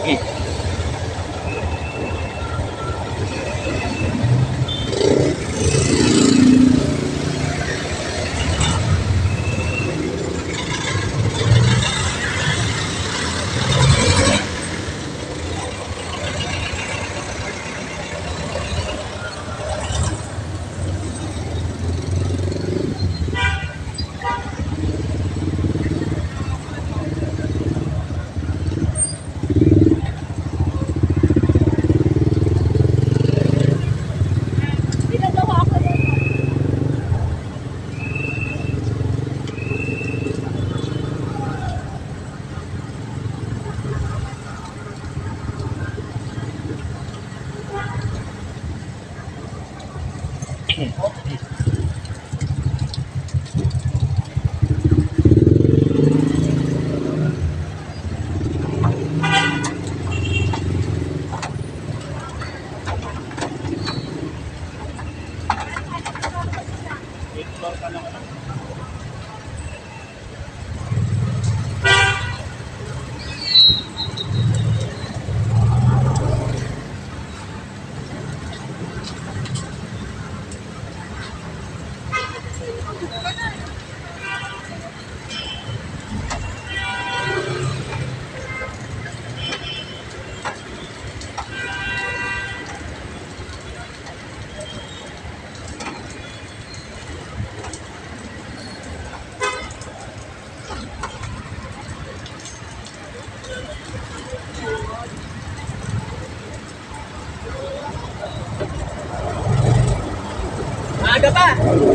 Maaga pa!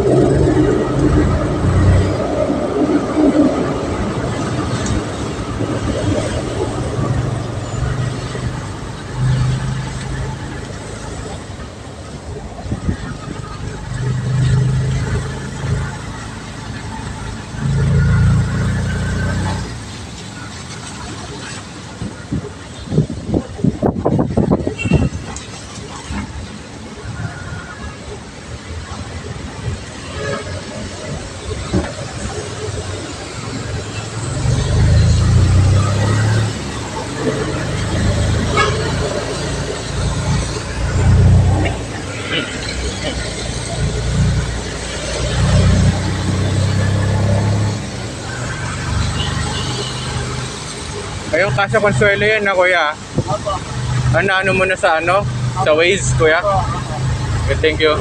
Ayun, Casa Consuelo yan na kuya. Opo. Ano mo na sa ano? Sa Waze kuya? Okay, thank you.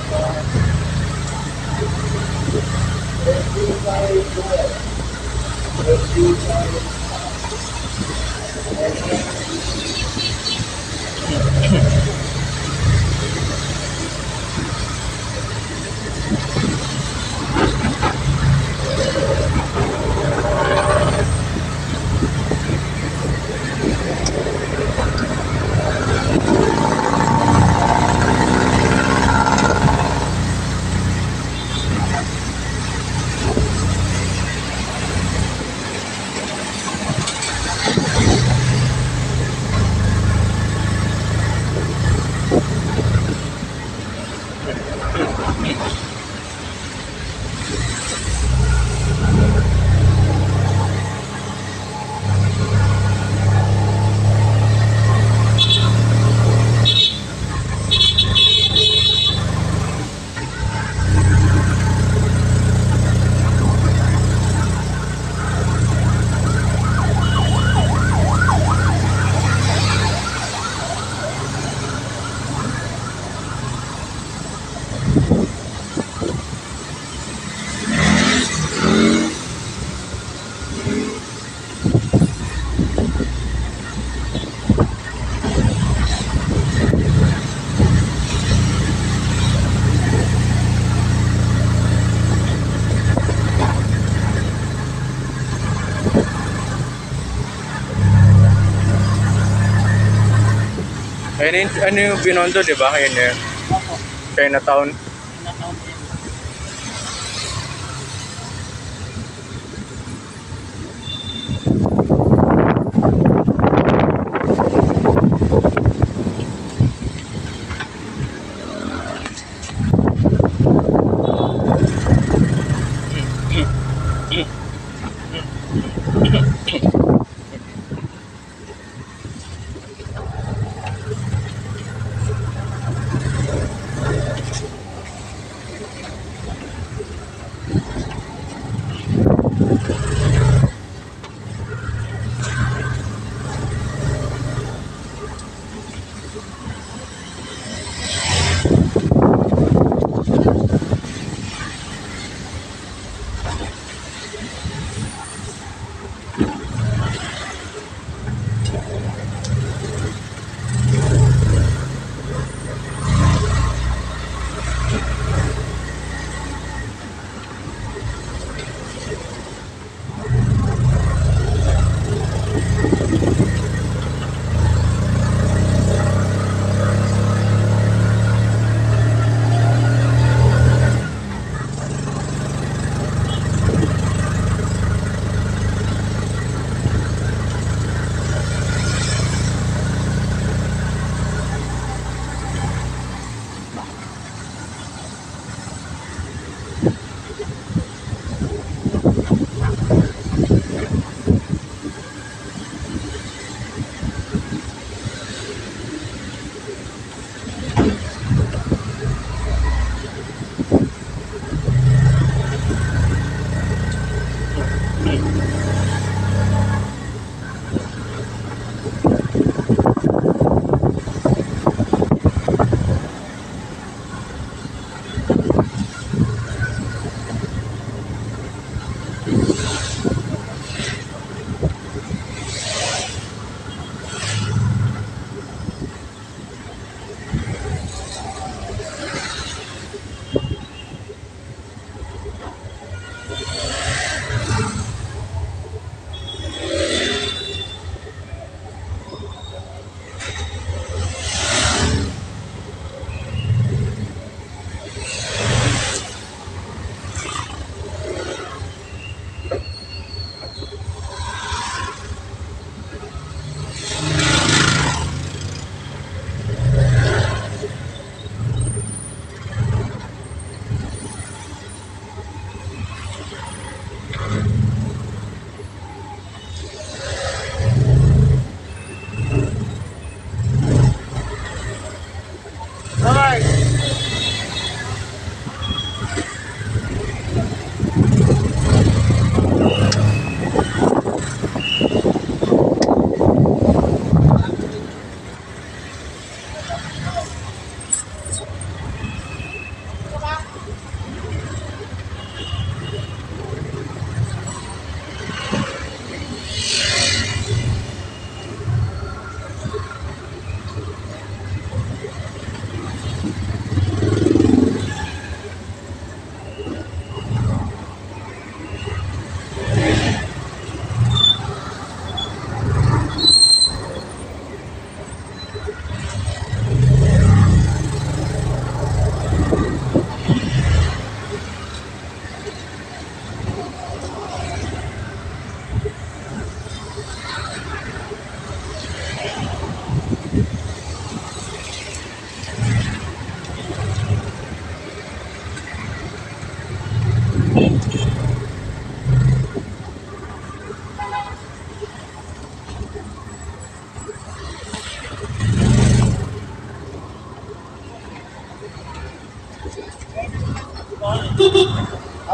Ayun, ano yung Binondo, di ba? Ayun yun. Opo. Chinatown. Nataon po yan.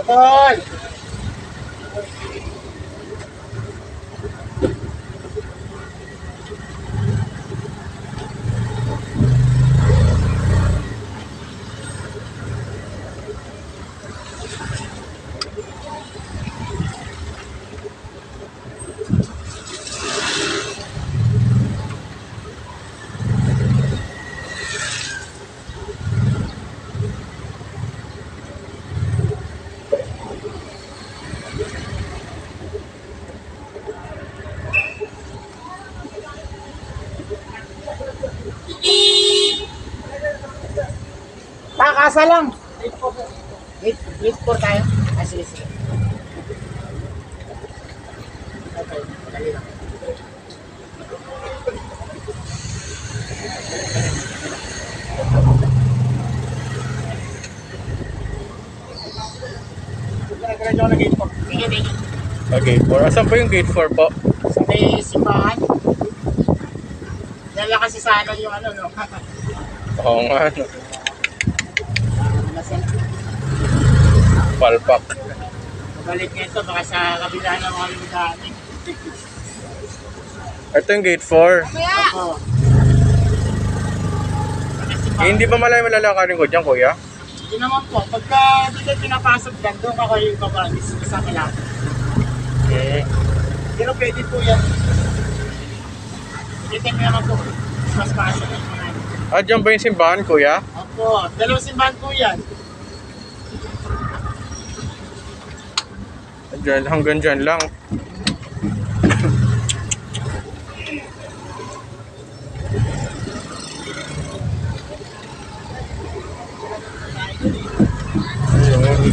Tol! Casa lang. Wait po tayo. Ah, sige, sige. Okay, dali lang. Nagkaroon ako ng gate 4. Sige, sige. Okay, 4. Asan po yung gate 4 po? Sa may simbahan. Dala kasi sana yung ano, no? Oo nga, no. Nasaan? Palpak. Pabalik nito, baka sa kabila ng mga lumidahan. Ito yung gate 4. Opo. Eh, hindi ba malalakarin ko dyan, kuya? Hindi naman po. Pagka dito pinapasok dyan, doon ako yung babagis sa kailangan. Okay. Pero pwede po yan. Dito mo naman po. Mas pasok yung mga. Ah, dyan ba yung simbahan, kuya? Opo. Dalawang simbahan po yan. Dyan, hanggang dyan lang. Ayun.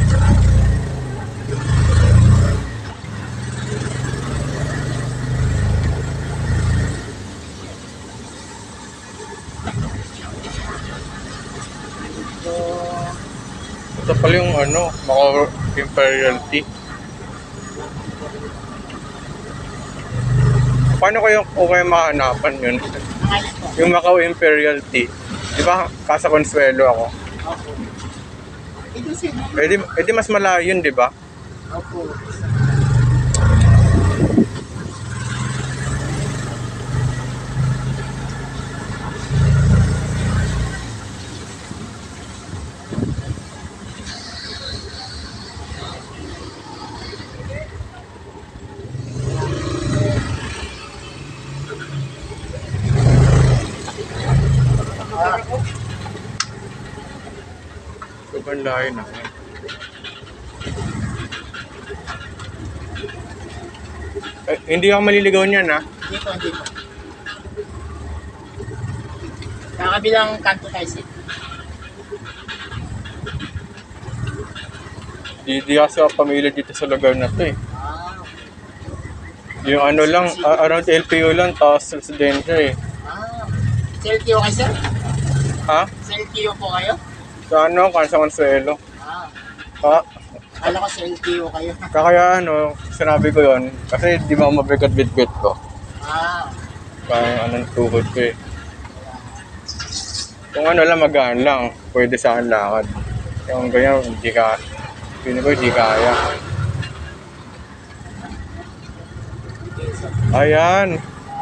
So, Ito pala yung ano, Macau Imperial Tea. Paano kung kayo mahanapan yun? ayos po. Yung Macau Imperial Tea. Di ba, Casa Consuelo ako. Opo. Ito sino? Pwede mas malayo yun, di ba? Opo. Sobrang layo na. Eh, hindi ako maliligaw niyan, ha? Dito, dito. Sa kabilang kanto tayo sir. Di kasi ako pamilya dito sa lugar na to, eh. Ah. Yung ano lang, around LPU lang, tapos residensya, eh. Ah. Sa LTO kayo sir? Ha? Sa LTO po kayo? Sa ano, Casa Consuelo. Ah. Ha? Kala ko sa LTO kayo. Kaya ano, sinabi ko yon kasi di ba mabigat bit-bit ko. Ah. Kaya anong tuhod ko, eh. Kung ano lang, magaan lang, pwede sa akin lakad. Yung ganyan, hindi ka, pili ko, hindi kaya. Ayan.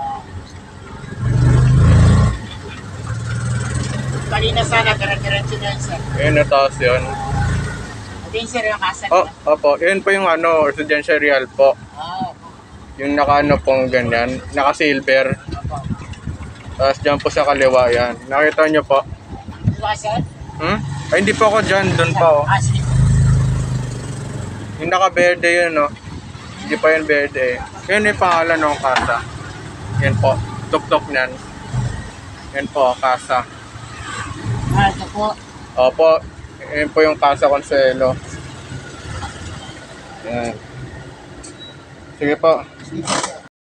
Kanina sana, dire-diretso na yun sir. Ayan, nataas yun. Ito yung sir yung casa Oh, nila. opo. Yun po yung ano, residential real po. Ah. Yung naka-ano pong ganyan, naka-silver. Opo. Tapos dyan po sa kaliwa yan. Nakita nyo po? Dito kayo sir? Hmm? Ay, hindi po ako dyan. Doon pa, oh. Ah, sige. Yung naka-verde yun, no? Hindi pa yan verde, eh. Yun yung pangalan ng Casa. Yan po. Tuk-tuk niyan. Yan po, Casa. Ah, ito po. Opo. Yan po yung Casa Consuelo. Yan. Sige po. Sige, sir.